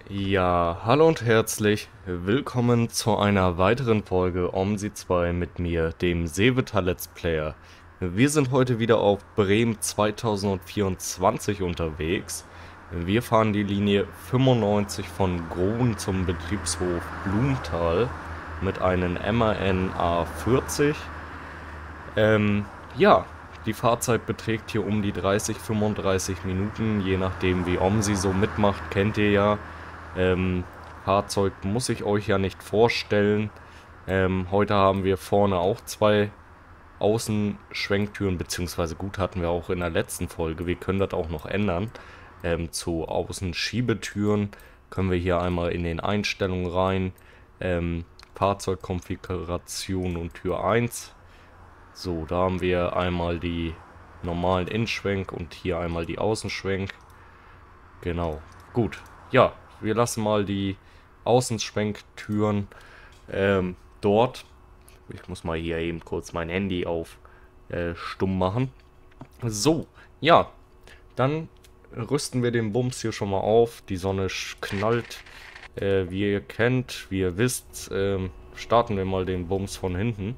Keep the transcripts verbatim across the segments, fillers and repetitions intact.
Ja, hallo und herzlich willkommen zu einer weiteren Folge OMSI zwei mit mir, dem Sevetar Let's Player. Wir sind heute wieder auf Bremen zweitausendvierundzwanzig unterwegs. Wir fahren die Linie fünfundneunzig von Groen zum Betriebshof Blumenthal mit einem M A N A vierzig. Ähm, ja, die Fahrzeit beträgt hier um die dreißig, fünfunddreißig Minuten, je nachdem wie OMSI so mitmacht, kennt ihr ja. Ähm, Fahrzeug muss ich euch ja nicht vorstellen. Ähm, heute haben wir vorne auch zwei Außenschwenktüren, beziehungsweise gut hatten wir auch in der letzten Folge. Wir können das auch noch ändern. Ähm, zu Außenschiebetüren können wir hier einmal in den Einstellungen rein. Ähm, Fahrzeugkonfiguration und Tür eins. So, da haben wir einmal die normalen Innenschwenk und hier einmal die Außenschwenk. Genau, gut. Ja, wir lassen mal die Außenschwenktüren ähm, dort. Ich muss mal hier eben kurz mein Handy auf äh, stumm machen. So, ja, dann rüsten wir den Bums hier schon mal auf. Die Sonne knallt. Äh, wie ihr kennt, wie ihr wisst, ähm, starten wir mal den Bums von hinten.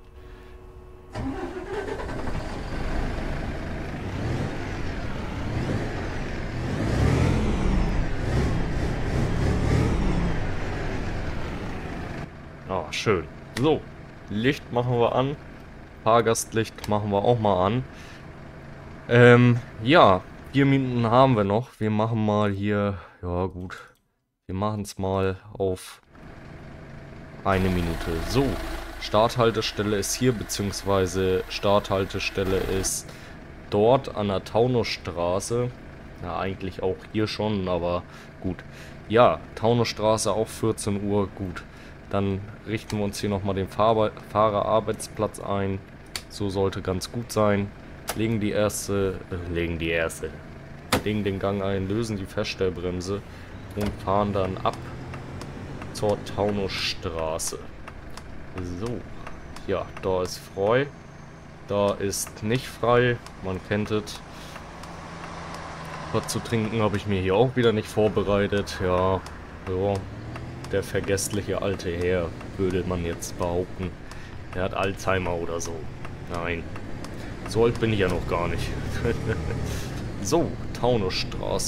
Ah, schön. So, Licht machen wir an. Fahrgastlicht machen wir auch mal an. Ähm, ja, vier Minuten haben wir noch. Wir machen mal hier, ja gut, wir machen es mal auf eine Minute. So, Starthaltestelle ist hier, beziehungsweise Starthaltestelle ist dort an der Taunusstraße. Ja, eigentlich auch hier schon, aber gut. Ja, Taunusstraße auch vierzehn Uhr, gut. Dann richten wir uns hier nochmal den Fahr Fahrerarbeitsplatz ein. So sollte ganz gut sein. Legen die erste, äh, legen die erste, legen den Gang ein, lösen die Feststellbremse und fahren dann ab zur Taunusstraße. So, ja, da ist frei. Da ist nicht frei, man kennt es. Was zu trinken habe ich mir hier auch wieder nicht vorbereitet. Ja, ja, der vergessliche alte Herr, würde man jetzt behaupten. Der hat Alzheimer oder so. Nein, so alt bin ich ja noch gar nicht. So, Taunusstraße.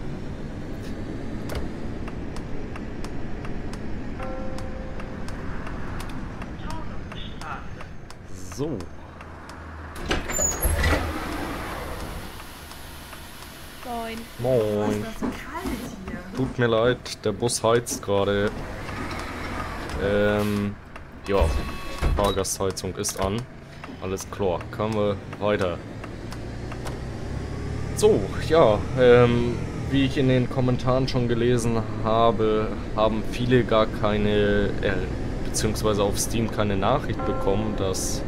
So. Moin. Moin. Das ist so kalt hier. Tut mir leid, der Bus heizt gerade. Ähm, ja, Fahrgastheizung ist an. Alles klar, kommen wir weiter. So, ja, ähm, wie ich in den Kommentaren schon gelesen habe, haben viele gar keine, äh, beziehungsweise auf Steam keine Nachricht bekommen, dass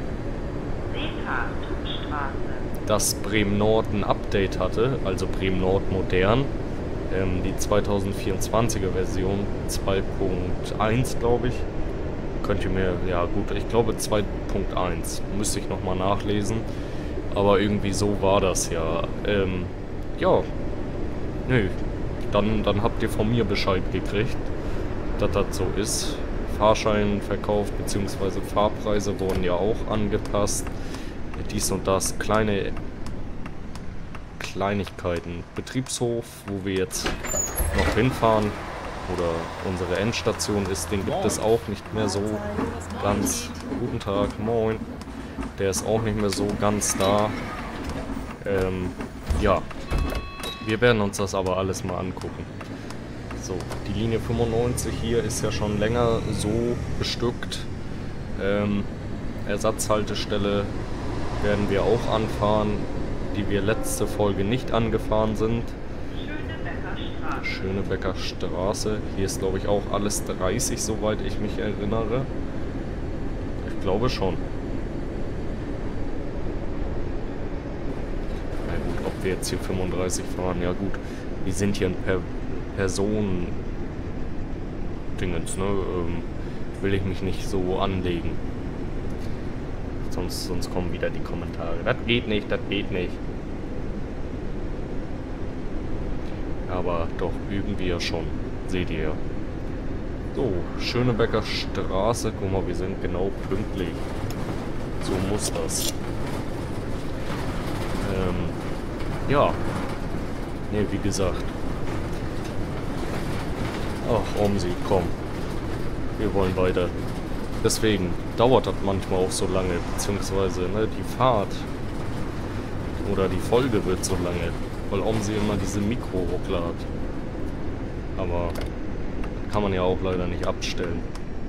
dass Bremen Nord ein Update hatte, also Bremen Nord modern. Ähm, die zweitausendvierundzwanziger Version zwei Punkt eins, glaube ich. Könnt ihr mir, ja gut, ich glaube zwei Punkt eins. Müsste ich nochmal nachlesen. Aber irgendwie so war das ja. Ähm, ja. Nö. Dann, dann habt ihr von mir Bescheid gekriegt, dass das so ist. Fahrscheinverkauf bzw. Fahrpreise wurden ja auch angepasst. Dies und das, kleine Kleinigkeiten. Betriebshof, wo wir jetzt noch hinfahren, oder unsere Endstation ist, den gibt es auch nicht mehr so ganz. Guten Tag, moin. Der ist auch nicht mehr so ganz da. Ähm, ja. Wir werden uns das aber alles mal angucken. So, die Linie fünfundneunzig hier ist ja schon länger so bestückt. Ähm, Ersatzhaltestelle werden wir auch anfahren, die wir letzte Folge nicht angefahren sind. Schönebecker Straße. Hier ist, glaube ich, auch alles dreißig, soweit ich mich erinnere. Ich glaube schon. Na gut, ob wir jetzt hier fünfunddreißig fahren, ja gut. Wir sind hier ein per Personen Dingens, ne? Ähm, will ich mich nicht so anlegen. Sonst, sonst kommen wieder die Kommentare. Das geht nicht, das geht nicht. Aber doch, üben wir schon. Seht ihr ja. So, Schönebecker Straße. Guck mal, wir sind genau pünktlich. So muss das. Ähm, ja. Ne, wie gesagt. Ach, Omsi, komm. Wir wollen weiter. Deswegen dauert das manchmal auch so lange, beziehungsweise ne, die Fahrt oder die Folge wird so lange, weil Omsi immer diese Mikro-Ruckler hat. Aber kann man ja auch leider nicht abstellen.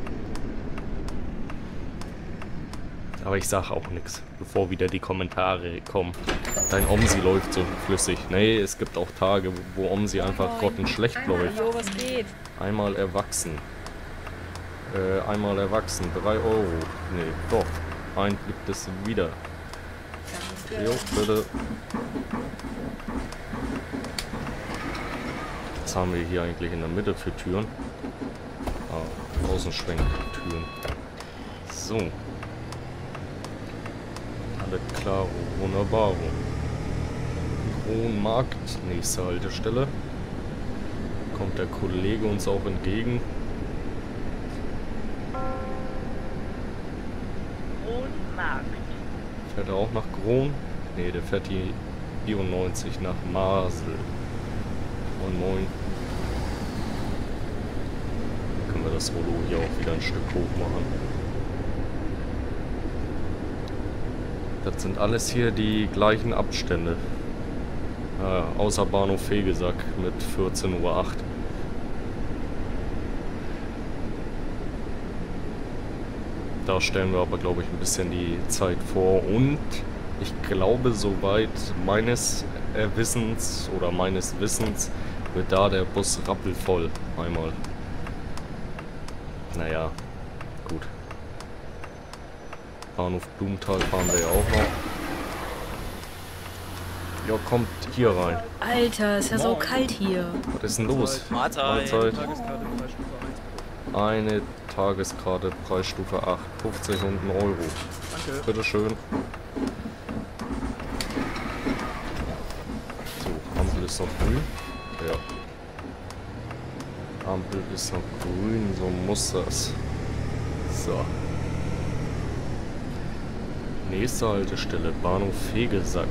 Aber ich sag auch nichts, bevor wieder die Kommentare kommen. Dein Omsi läuft so flüssig. Nee, es gibt auch Tage, wo Omsi einfach grottenschlecht läuft. Jo, was geht? Einmal erwachsen. Äh, einmal erwachsen. drei Euro. Nee, doch. Ein gibt es wieder. Danke. Jo, bitte. Was haben wir hier eigentlich in der Mitte für Türen? Ah, Außenschwenktüren. So. Alle klar, wunderbar. Kronmarkt, nächste Haltestelle. Kommt der Kollege uns auch entgegen. Kronmarkt. Fährt er auch nach Kron? Ne, der fährt die vierundneunzig nach Masel. Moin moin. Können wir das Rollo hier auch wieder ein Stück hoch machen. Das sind alles hier die gleichen Abstände. Ah, außer Bahnhof Fegesack mit vierzehn Uhr acht. Da stellen wir aber, glaube ich, ein bisschen die Zeit vor. Und ich glaube, soweit meines Wissens oder meines Wissens wird da der Bus rappelvoll einmal. Naja, gut. Bahnhof Blumenthal fahren wir ja auch noch. Ja, kommt hier rein. Alter, ist ja so kalt hier. Was ist denn los? Mahlzeit. Mahlzeit. Eine Tageskarte, Preisstufe acht, fünfzig und ein Euro. Danke. Bitteschön. So, Ampel ist noch grün. Ja. Ampel ist noch grün, so muss das. So. Nächste Haltestelle, Bahnhof Fegesack.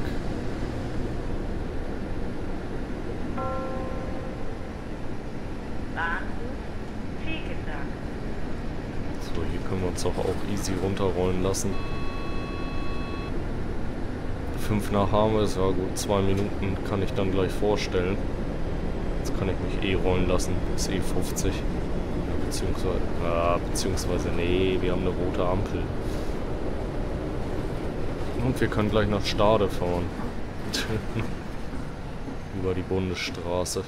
So, hier können wir uns doch auch easy runterrollen lassen. Fünf nach haben wir es, ja gut, zwei Minuten kann ich dann gleich vorstellen. Jetzt kann ich mich eh rollen lassen, ist eh fünfzig. Ja, beziehungsweise, ja, beziehungsweise, nee, wir haben eine rote Ampel. Und wir können gleich nach Stade fahren. Über die Bundesstraße.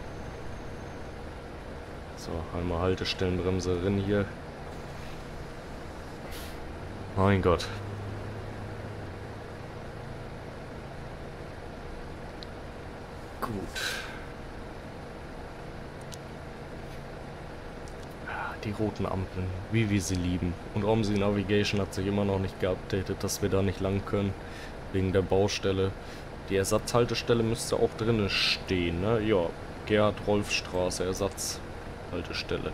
So, einmal Haltestellenbremse drin hier. Mein Gott. Gut. Die roten Ampeln, wie wir sie lieben. Und Omsi Navigation hat sich immer noch nicht geupdatet, dass wir da nicht lang können. Wegen der Baustelle. Die Ersatzhaltestelle müsste auch drinnen stehen, ne? Ja, Gerhard-Rolf-Straße, Ersatzhaltestelle.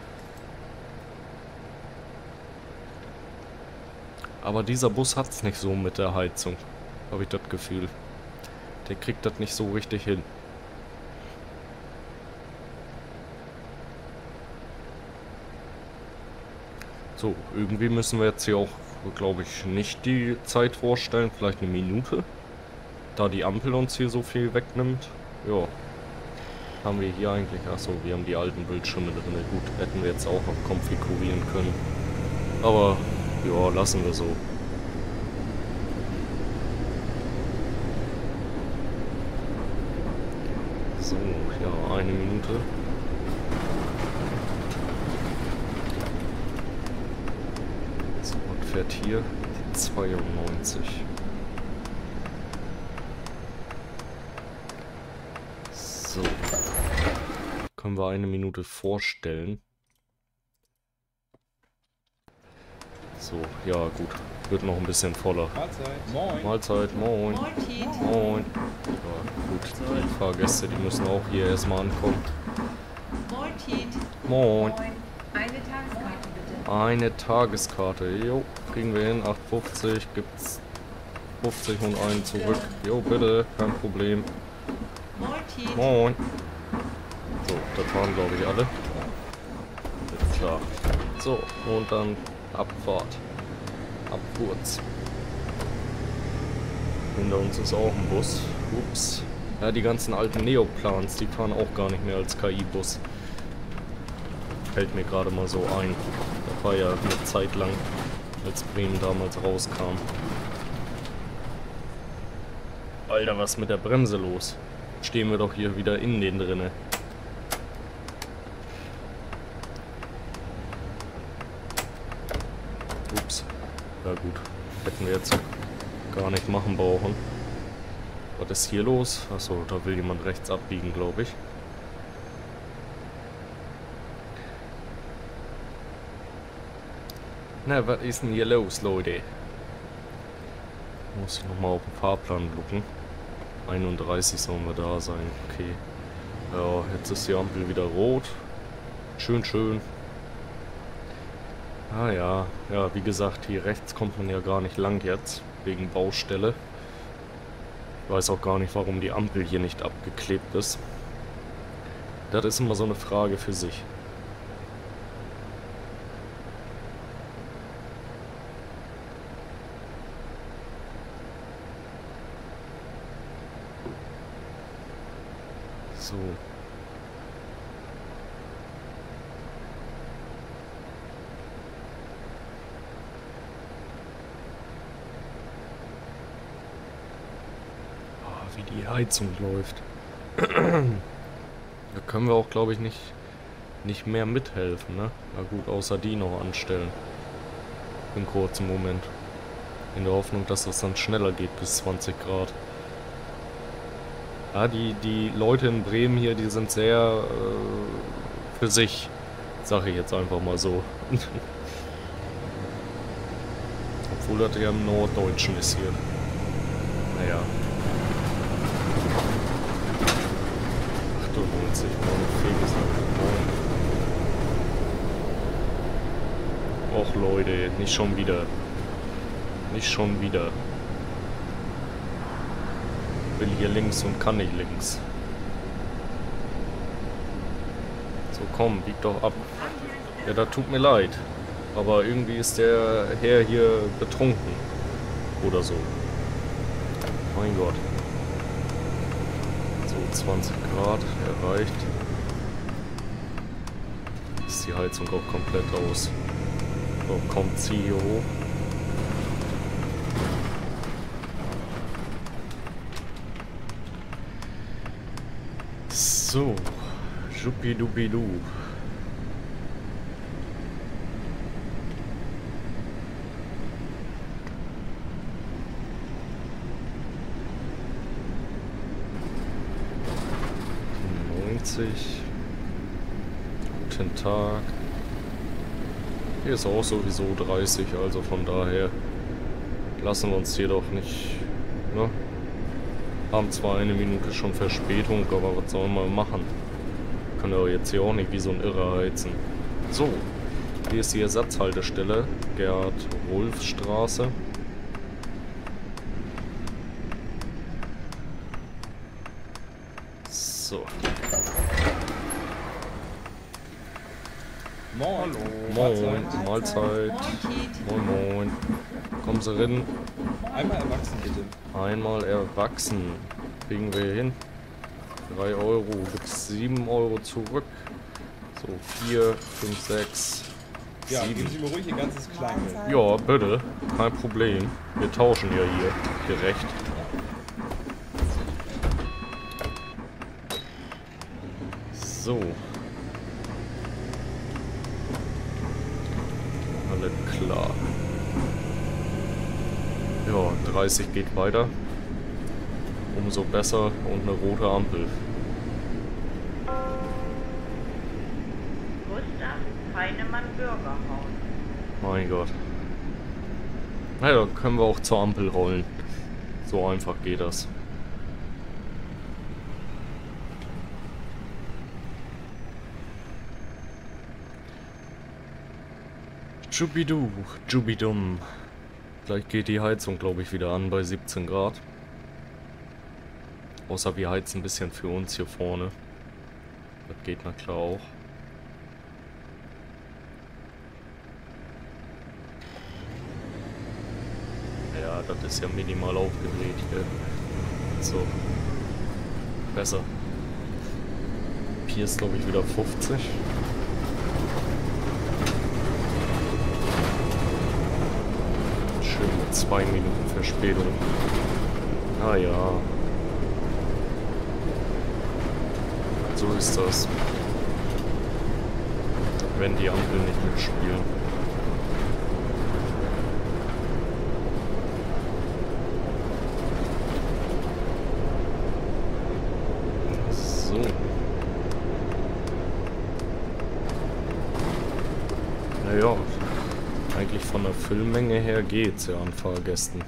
Aber dieser Bus hat's nicht so mit der Heizung, habe ich das Gefühl. Der kriegt das nicht so richtig hin. So, irgendwie müssen wir jetzt hier auch, glaube ich, nicht die Zeit vorstellen. Vielleicht eine Minute. Da die Ampel uns hier so viel wegnimmt. Ja. Haben wir hier eigentlich... Achso, wir haben die alten Bildschirme drin. Gut, hätten wir jetzt auch noch konfigurieren können. Aber, ja, lassen wir so. So, ja, eine Minute. So, und fährt hier die zweiundneunzig. So. Können wir eine Minute vorstellen. So, ja gut. Wird noch ein bisschen voller. Mahlzeit. Moin. Mahlzeit, moin. Moin, Tiet. Moin. Ja, gut. Die Fahrgäste, die müssen auch hier erstmal ankommen. Moin, Tiet. Moin. Eine Tageskarte bitte. Eine Tageskarte. Jo, kriegen wir hin. acht fünfzig. Gibt's fünfzig und einen zurück. Jo, bitte. Kein Problem. Moin, Tiet. Moin. So, das waren glaube ich alle. Ist klar. So, und dann Abfahrt. Abkurz. Hinter uns ist auch ein Bus. Ups. Ja, die ganzen alten Neoplans, die fahren auch gar nicht mehr als K I-Bus. Fällt mir gerade mal so ein. Das war ja eine Zeit lang, als Bremen damals rauskam. Alter, was ist mit der Bremse los? Stehen wir doch hier wieder in den drinne. Ups. Ja gut. Hätten wir jetzt gar nicht machen brauchen. Was ist hier los? Achso, da will jemand rechts abbiegen, glaube ich. Na, was ist denn hier los, Leute? Muss ich nochmal auf den Fahrplan gucken. einunddreißig sollen wir da sein. Okay. Ja, jetzt ist die Ampel wieder rot. Schön, schön. Ah ja, ja, wie gesagt, hier rechts kommt man ja gar nicht lang jetzt. Wegen Baustelle. Ich weiß auch gar nicht, warum die Ampel hier nicht abgeklebt ist. Das ist immer so eine Frage für sich. So. Wie die Heizung läuft. Da können wir auch, glaube ich, nicht, nicht mehr mithelfen, ne? Na gut, außer die noch anstellen. Für einen kurzen Moment. In der Hoffnung, dass das dann schneller geht bis zwanzig Grad. Ja, die, die Leute in Bremen hier, die sind sehr äh, für sich. Sage ich jetzt einfach mal so. Obwohl das ja im Norddeutschen ist hier. Naja. achtundneunzig, Och Leute, nicht schon wieder. Nicht schon wieder. Will hier links und kann nicht links. So komm, bieg doch ab. Ja, das tut mir leid. Aber irgendwie ist der Herr hier betrunken. Oder so. Mein Gott. zwanzig Grad erreicht. Ist die Heizung auch komplett aus. So, kommt sie hier hoch. So, Schuppidupidu. Guten Tag. Hier ist auch sowieso dreißig, also von daher lassen wir uns hier doch nicht, ne? Haben zwar eine Minute schon Verspätung, aber was sollen wir machen? Können wir jetzt hier auch nicht wie so ein Irrer heizen. So, hier ist die Ersatzhaltestelle, Gerd-Rolf-Straße. So. Moin. Moin, Mahlzeit. Moin, moin. Kommen Sie rein. Einmal erwachsen, bitte. Einmal erwachsen. Kriegen wir hin. drei Euro. Gibt's sieben Euro zurück. So, vier, fünf, sechs, Ja, sieben. geben Sie mir ruhig Ihr ganzes Kleingeld. Ja, bitte. Kein Problem. Wir tauschen ja hier. Gerecht. So. Alles klar. Ja, dreißig geht weiter. Umso besser und eine rote Ampel. Gustav Heinemann Bürgerhaus. Mein Gott. Na ja, können wir auch zur Ampel rollen. So einfach geht das. Jubidu, Jubidum. Gleich geht die Heizung, glaube ich, wieder an bei siebzehn Grad. Außer wir heizen ein bisschen für uns hier vorne. Das geht na klar auch. Ja, das ist ja minimal aufgedreht hier. So. Besser. Hier ist, glaube ich, wieder fünfzig. Schön mit zwei Minuten Verspätung. Ah ja. So ist das. Wenn die Ampeln nicht mitspielen. So. Naja, eigentlich von der Füllmenge her geht's ja an Fahrgästen.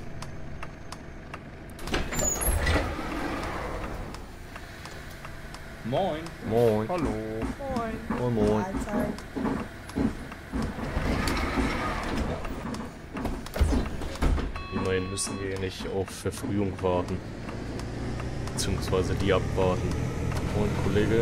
Moin. Moin. Hallo. Moin. Moin, moin. Mahlzeit. Immerhin müssen wir nicht auf Verfrühung warten. Beziehungsweise die abwarten. Moin, Kollege.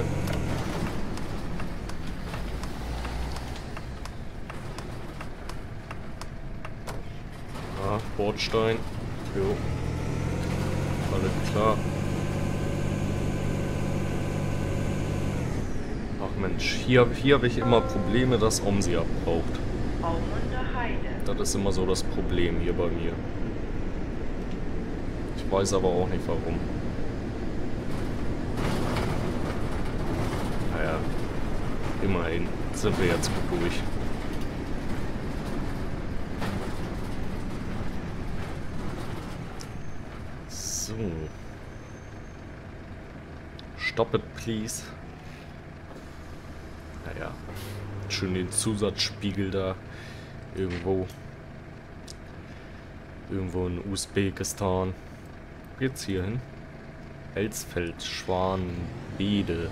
Ah, Bordstein. Jo. Alles klar. Ach Mensch, hier, hier habe ich immer Probleme, dass Omsi abbraucht. Aumunder Heide. Das ist immer so das Problem hier bei mir. Ich weiß aber auch nicht warum. Naja, immerhin sind wir jetzt gut durch. So. Stop it, please. Naja, schön den Zusatzspiegel da irgendwo. Irgendwo in Usbekistan. Wo geht's hier hin? Elsfeld, Schwanbede.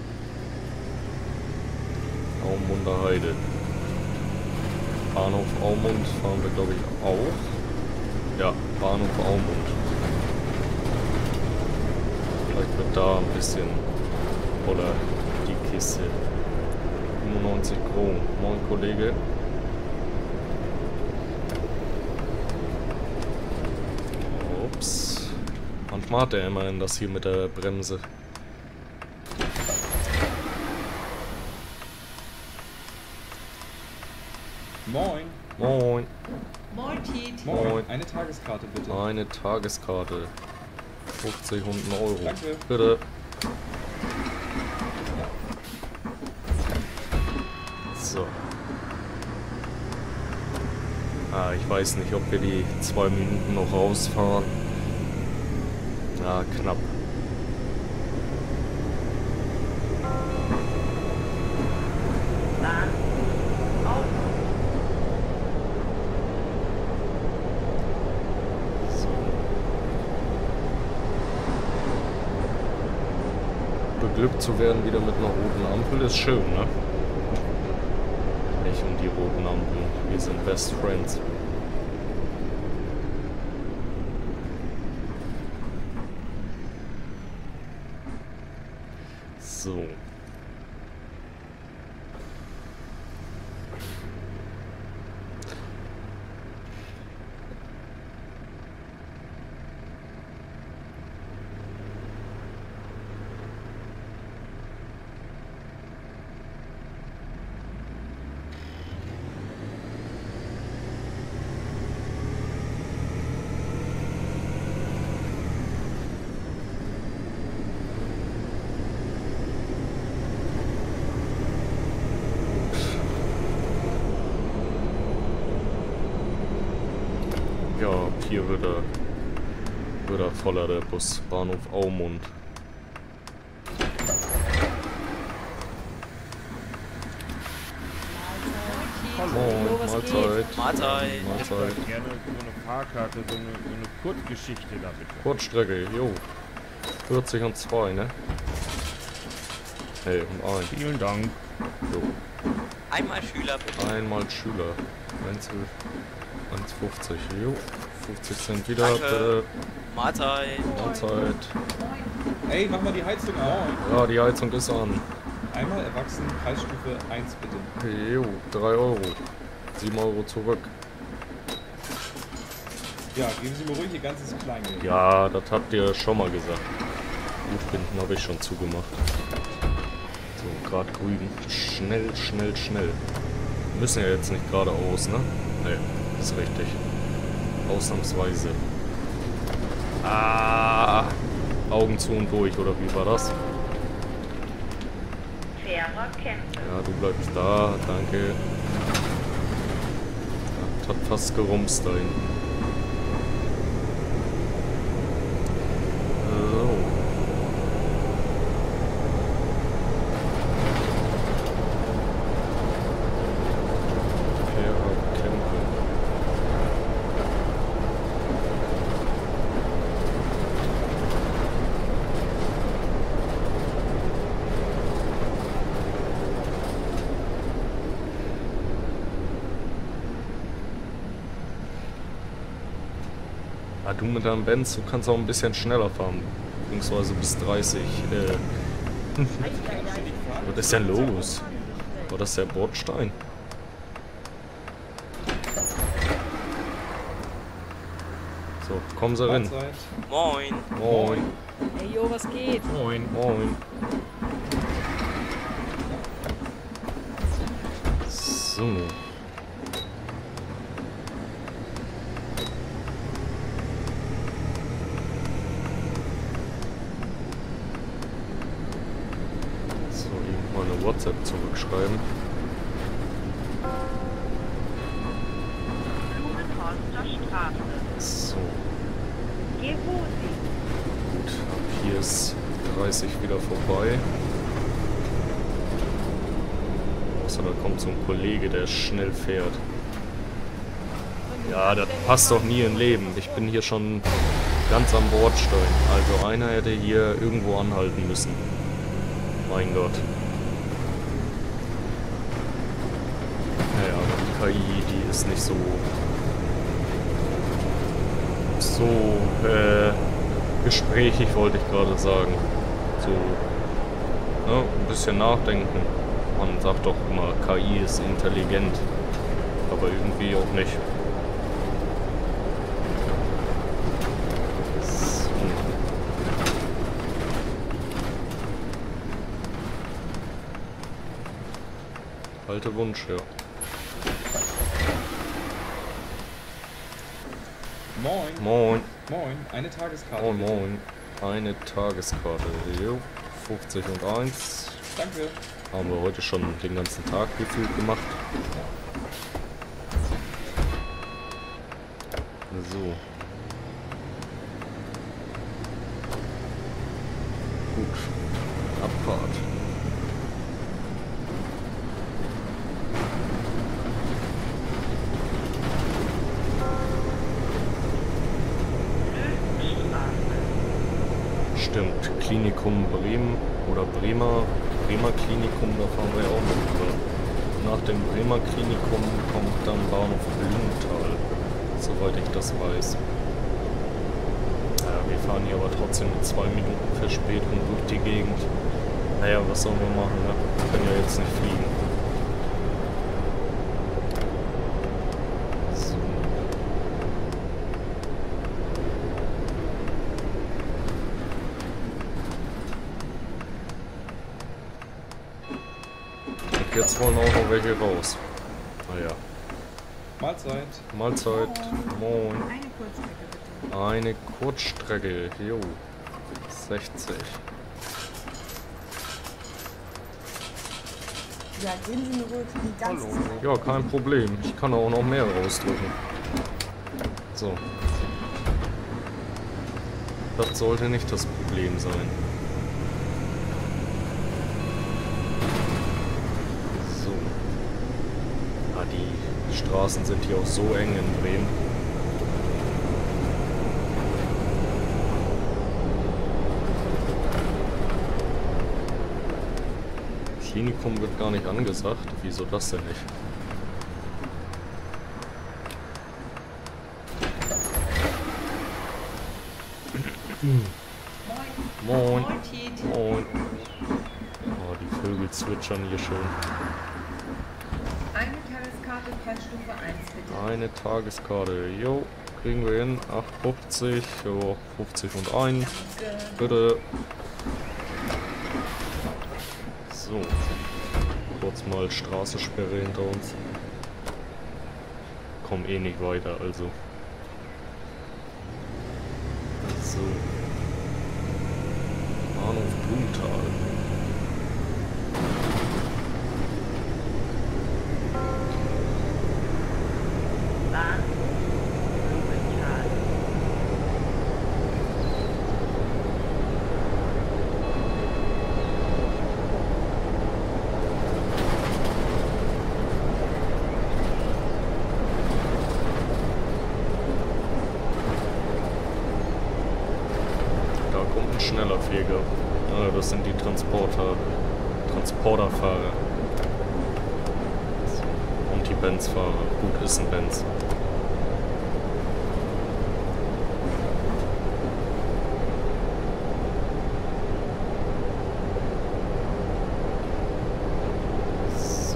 Aumunder Heide. Bahnhof Aumund fahren wir, glaube ich, auch. Ja, Bahnhof Aumund. Vielleicht wird da ein bisschen. Oder die Kiste. fünfundneunzig Kronen. Moin, Kollege. Ups. Manchmal hat er immerhin das hier mit der Bremse. Moin. Moin. Moin, Tiet. Moin. Moin. Eine Tageskarte bitte. Eine Tageskarte. fünfzig und ein Euro. Danke. Bitte. So. Ah, ich weiß nicht, ob wir die zwei Minuten noch rausfahren. Na, knapp. Bahn. Aumund. So. Beglückt zu werden wieder mit einer roten Ampel ist schön, ne? Nicht um die roten Ampeln. Wir sind Best Friends. So. Ja, hier wird er, wird er voller, der Bus. Bahnhof Aumund. Moin, Mahlzeit. Mahlzeit. Mahlzeit. Gerne so eine Fahrkarte, so eine, so eine Kurzgeschichte da bitte. Kurzstrecke, jo. vierzig und zwei, ne? Hey, und ein. Vielen Dank. Jo. Einmal Schüler bitte. Einmal Schüler. eins fünfzig. Jo. fünfzig Cent wieder. Danke. Bitte. Mahlzeit. Mahlzeit. Ey, mach mal die Heizung an. Ja, die Heizung ist an. Einmal erwachsen, Preisstufe eins bitte. Jo, drei Euro. sieben Euro zurück. Ja, geben Sie mir ruhig Ihr ganzes Kleingeld. Ja, das habt ihr schon mal gesagt. Gut binden habe ich schon zugemacht. So, gerade grün. Schnell, schnell, schnell. Wir müssen ja jetzt nicht geradeaus, ne? Ne, ist richtig. Ausnahmsweise. Ah, Augen zu und durch, oder wie war das? Fairer Kämpfe. Ja, du bleibst da, danke. Das hat fast gerumst da hinten. So. Fairer Kämpfe. Ah, du mit deinem Benz, du kannst auch ein bisschen schneller fahren. Beziehungsweise bis dreißig. Äh. Was ist denn los? War das der Bordstein? So, kommen Sie rein. Mahlzeit. Moin. Moin. Hey, jo, was geht? Moin. Moin. So. So, eben mal eine WhatsApp zurückschreiben. Blumenhorster Straße. So, Gehusi. gut. Ab hier ist dreißig wieder vorbei. Außer da kommt so ein Kollege, der schnell fährt. Ja, das passt doch nie im Leben. Ich bin hier schon ganz am Bordstein. Also einer hätte hier irgendwo anhalten müssen. Mein Gott. Naja, aber die K I, die ist nicht so... so, äh... gesprächig, wollte ich gerade sagen. So... ne, ein bisschen nachdenken. Man sagt doch immer, K I ist intelligent. Aber irgendwie auch nicht. So. Alte Wunsch, ja. Moin. Moin. Moin. Eine Tageskarte. Moin, bitte. moin. Eine Tageskarte. Jo. fünfzig und eins. Danke. Haben wir heute schon den ganzen Tag gefühlt gemacht. So. Gut. Abfahrt. Stimmt. Klinikum Bremen oder Bremer. Bremer Klinikum, da fahren wir ja auch noch drüber. Nach dem Bremer Klinikum kommt dann Bahnhof Blumenthal, soweit ich das weiß. Ja, wir fahren hier aber trotzdem mit zwei Minuten Verspätung durch die Gegend. Naja, was sollen wir machen, ne? Wir können ja jetzt nicht fliegen. So. Und jetzt wollen auch noch welche raus. Naja. Mahlzeit. Mahlzeit. Moin. Eine Kurzstrecke bitte. Eine Kurzstrecke. Jo. sechzig. Ja, geben Sie mir ruhig die ganze Zeit. Ja, kein Problem. Ich kann auch noch mehr rausdrücken. So. Das sollte nicht das Problem sein. So. Ah, die Straßen sind hier auch so eng in Bremen. Klinikum wird gar nicht angesagt. Wieso das denn nicht? Moin. Moin. Moin. Oh, die Vögel zwitschern hier schön. Eine Tageskarte, Preisstufe eins, bitte. Eine Tageskarte. Jo, kriegen wir hin. acht fünfzig. Jo, fünfzig und ein. Bitte. So. Kurz mal Straßensperre hinter uns. Komm eh nicht weiter, also. So. Bahnhof Blumenthal. Bahnhof Blumenthal. Da kommt ein schneller Pfleger. Ah, das sind die Transporter. Transporterfahrer. Und die Benz-Fahrer. Gut, ist ein Benz. So.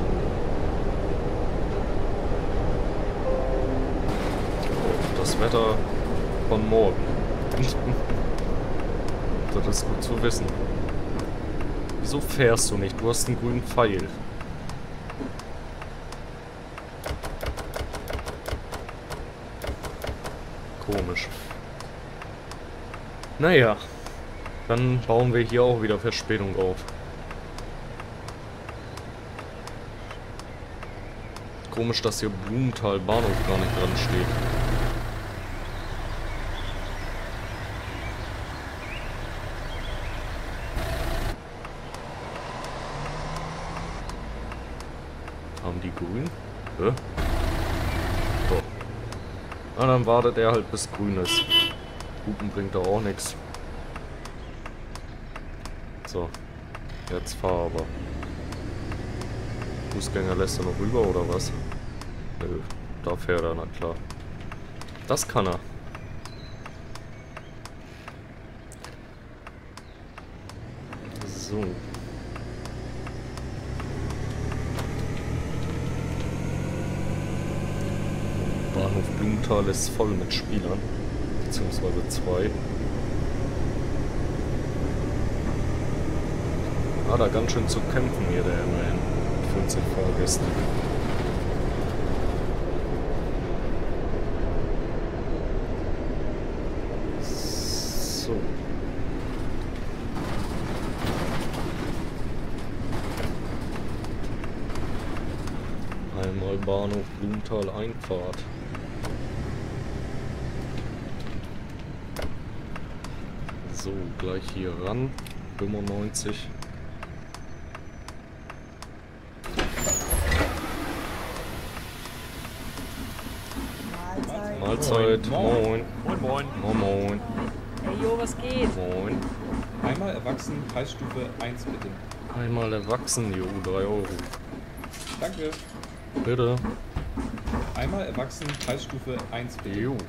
Oh, das Wetter von morgen. Das ist gut zu wissen. Wieso fährst du nicht? Du hast einen grünen Pfeil. Komisch. Naja. Dann bauen wir hier auch wieder Verspätung auf. Komisch, dass hier Blumenthal Bahnhof gar nicht dran steht. Haben die grün? Hä? Doch. Na, dann wartet er halt bis grün ist. Hupen bringt doch auch nichts. So. Jetzt fahr aber. Fußgänger lässt er noch rüber oder was? Nö. Da fährt er, na klar. Das kann er. So. Bahnhof Blumenthal ist voll mit Spielern, beziehungsweise zwei. Ah, da ganz schön zu kämpfen hier, der immerhin. vierzig Fahrgäste. So. Einmal Bahnhof Blumenthal Einfahrt. So, gleich hier ran. fünfundneunzig. Mahlzeit. Mahlzeit. Moin. Moin, moin. Moin, moin. Ey, jo, was geht? Moin. Einmal erwachsen, Preisstufe eins, bitte. Einmal erwachsen, jo, drei Euro. Danke. Bitte. Einmal erwachsen, Preisstufe eins, bitte. Jo.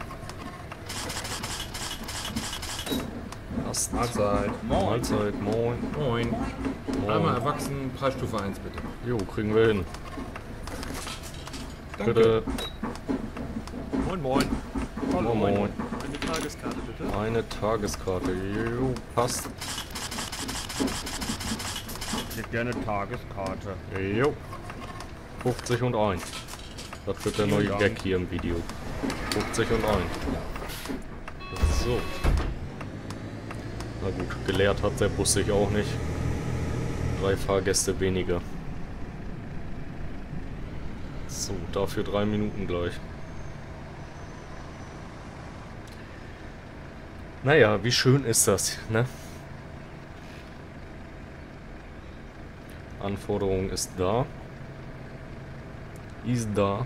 Passt. Mahlzeit. Moin. Mahlzeit. Moin. Moin. Moin. Einmal erwachsen, Preisstufe eins bitte. Jo, kriegen wir hin. Danke. Bitte. Moin, moin. Moin, moin. Eine Tageskarte bitte. Eine Tageskarte. Jo, passt. Ich hätte gerne Tageskarte. Jo. fünfzig und eins. Das wird der neue Dank. Gag hier im Video. fünfzig und eins. So. Na gut, geleert hat der Bus sich auch nicht. Drei Fahrgäste weniger. So, dafür drei Minuten gleich. Naja, wie schön ist das, ne? Anforderung ist da. Ist da.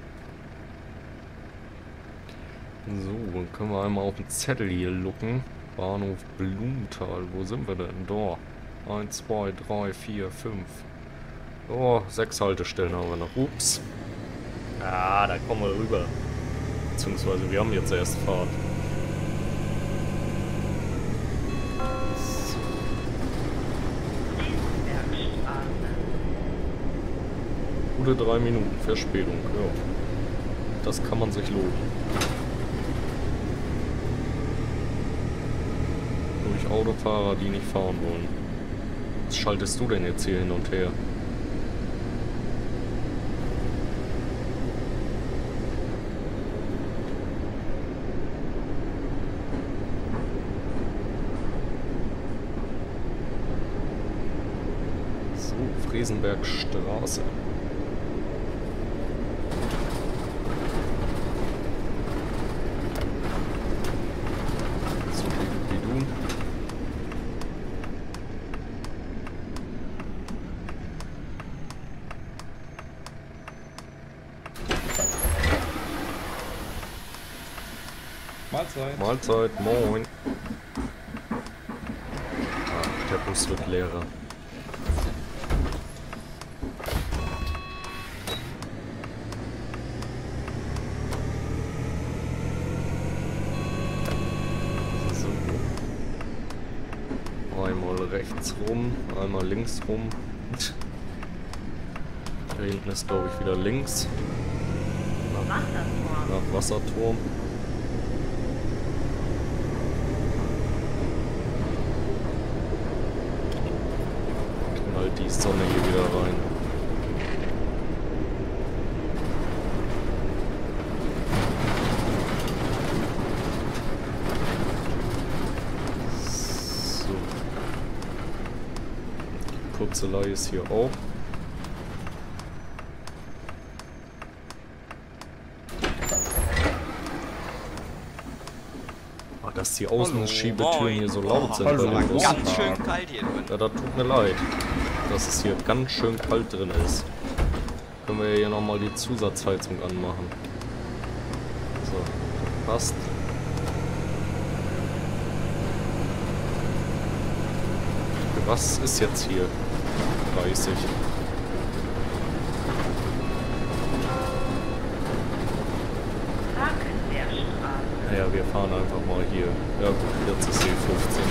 So, dann können wir einmal auf den Zettel hier lucken. Bahnhof Blumenthal. Wo sind wir denn? Da. eins, zwei, drei, vier, fünf. Oh, sechs Haltestellen haben wir noch. Ups. Ah, da kommen wir rüber. Beziehungsweise wir haben jetzt erst Fahrt. Gute drei Minuten Verspätung. Ja. Das kann man sich loben. Durch Autofahrer, die nicht fahren wollen. Was schaltest du denn jetzt hier hin und her? So, Fresenbergstraße. Mahlzeit. Mahlzeit, moin. Ach, der Bus wird leerer. So. Einmal rechts rum, einmal links rum. Da hinten ist, glaube ich, wieder links. Nach, nach Wasserturm. Die Sonne hier wieder rein. So. Die Putzelei ist hier auch. Ah, dass die Außenschiebetüren hier so laut sind. Hallo. Bei den Bussen. Ganz schön kalt hier drin. Ja, das tut mir leid, dass es hier ganz schön kalt drin ist. Können wir hier nochmal die Zusatzheizung anmachen. So, passt. Was ist jetzt hier? dreißig. Naja, wir fahren einfach mal hier. Ja gut, jetzt ist hier fünfzehn.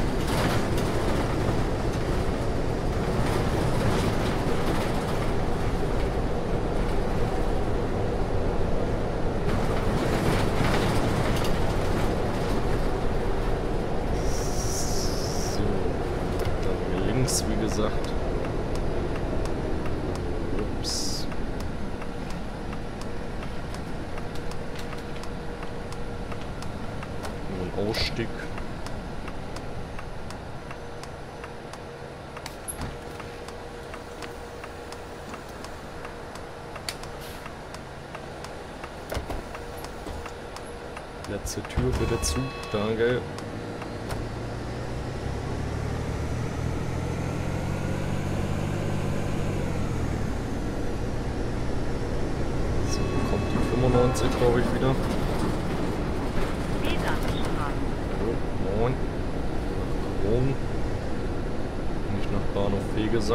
Wie gesagt. Ups. Nur ein Ausstieg. Letzte Tür bitte zu. Danke. fünfundneunzig, glaube ich, wieder. Oh, moin. Rom. Nicht nach Bahnhof Fegesack.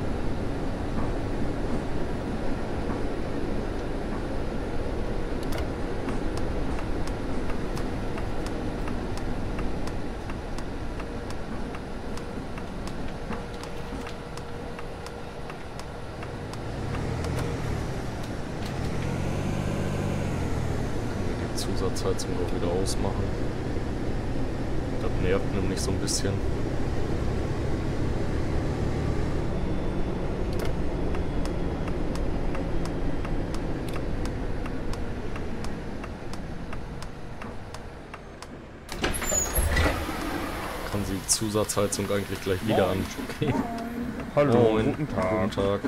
Zusatzheizung auch wieder ausmachen. Das nervt nämlich so ein bisschen. Kann die Zusatzheizung eigentlich gleich wieder an. Okay. Hallo, Moin. guten Tag. Guten Tag.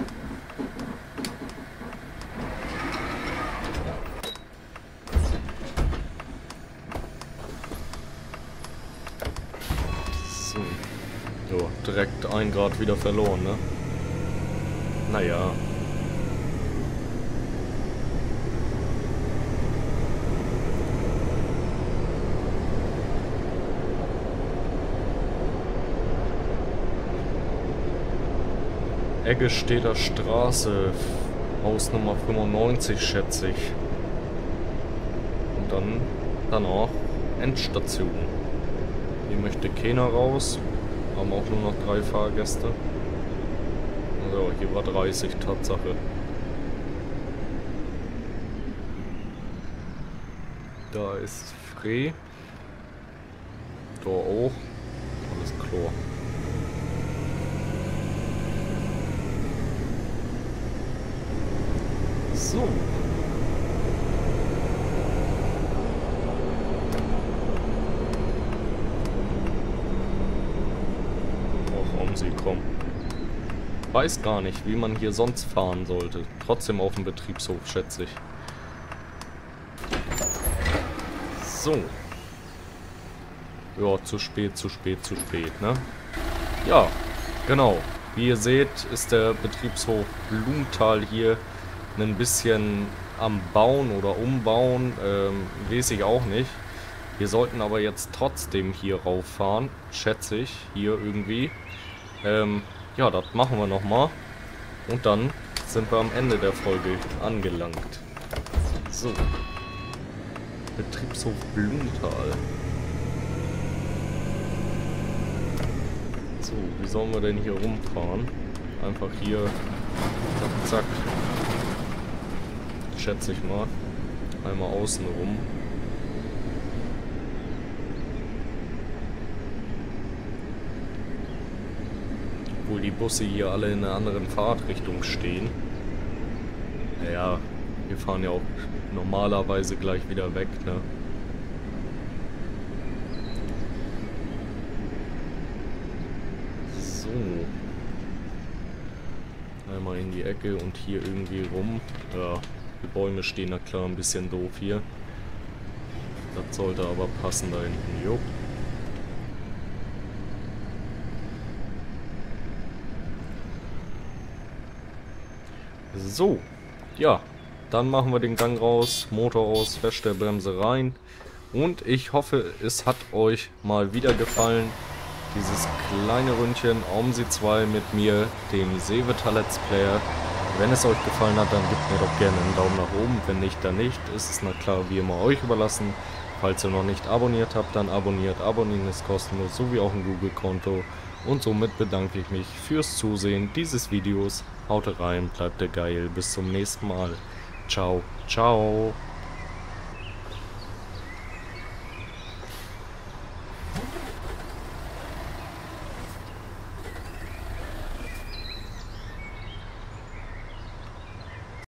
So, direkt ein Grad wieder verloren, ne? Naja. Eggestädter Straße, Haus Nummer fünfundneunzig, schätze ich. Und dann danach Endstation. Hier möchte keiner raus. Haben auch nur noch drei Fahrgäste. So, hier war dreißig, Tatsache. Da ist Free. Da auch. Alles klar. So. Och, um sie kommen. Weiß gar nicht, wie man hier sonst fahren sollte. Trotzdem auf dem Betriebshof, schätze ich. So. Ja, zu spät, zu spät, zu spät, ne? Ja, genau. Wie ihr seht, ist der Betriebshof Blumenthal hier ein bisschen am Bauen oder Umbauen. Ähm, weiß ich auch nicht. Wir sollten aber jetzt trotzdem hier rauffahren, schätze ich, hier irgendwie. Ähm, ja, das machen wir nochmal. Und dann sind wir am Ende der Folge angelangt. So. Betriebshof Blumenthal. So, wie sollen wir denn hier rumfahren? Einfach hier, zack, zack. Schätze ich mal. Einmal außen rum. Obwohl die Busse hier alle in einer anderen Fahrtrichtung stehen. Naja, wir fahren ja auch normalerweise gleich wieder weg, ne? So. Einmal in die Ecke und hier irgendwie rum. Ja, die Bäume stehen da klar ein bisschen doof hier. Das sollte aber passen da hinten, jo. So, ja, dann machen wir den Gang raus, Motor aus, Feststellbremse rein. Und ich hoffe, es hat euch mal wieder gefallen, dieses kleine Ründchen OMSI zwei mit mir, dem Seevetter Let's Player. Wenn es euch gefallen hat, dann gebt mir doch gerne einen Daumen nach oben. Wenn nicht, dann nicht. Ist es na klar wie immer euch überlassen. Falls ihr noch nicht abonniert habt, dann abonniert. Abonnieren ist kostenlos, sowie auch ein Google-Konto. Und somit bedanke ich mich fürs Zusehen dieses Videos. Haut rein, bleibt geil. Bis zum nächsten Mal. Ciao, ciao.